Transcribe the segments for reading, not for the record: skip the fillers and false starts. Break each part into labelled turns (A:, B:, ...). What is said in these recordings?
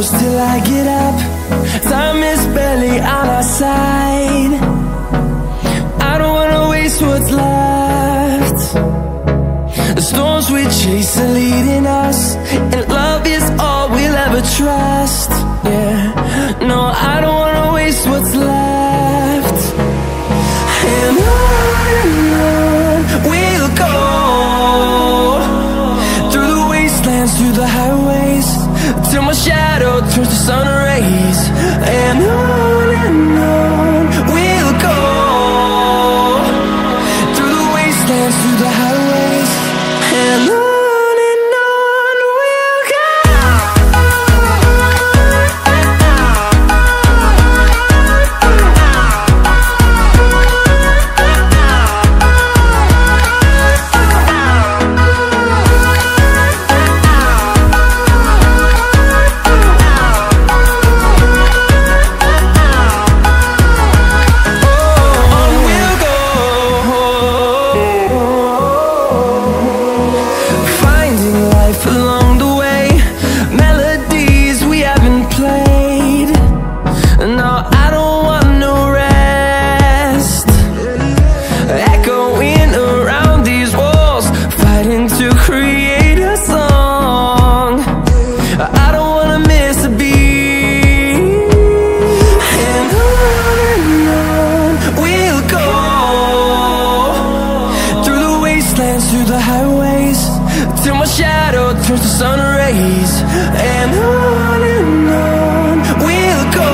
A: close till I get up. Time is barely on our side. I don't wanna waste what's left. The storms we chase are leading us, and love is all we'll ever trust. Yeah, no, I don't wanna waste what's left. And on we'll go, through the wastelands, through the highways, till my shadow turns to sun rays. And on we'll go, through the wastelands, through the highways, and on we'll go. Through the highways, till my shadow turns to sun rays. And on we'll go,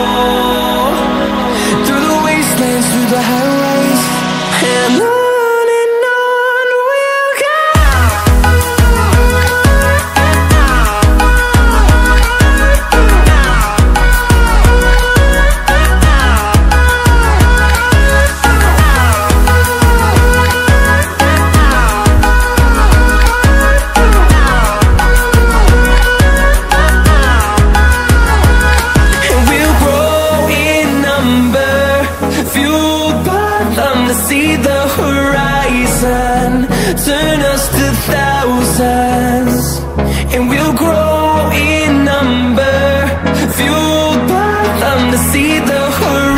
A: through the wastelands, through the highways, and on we'll go. See the horizon, turn us to thousands, and we'll grow in number, fueled by them to see the horizon.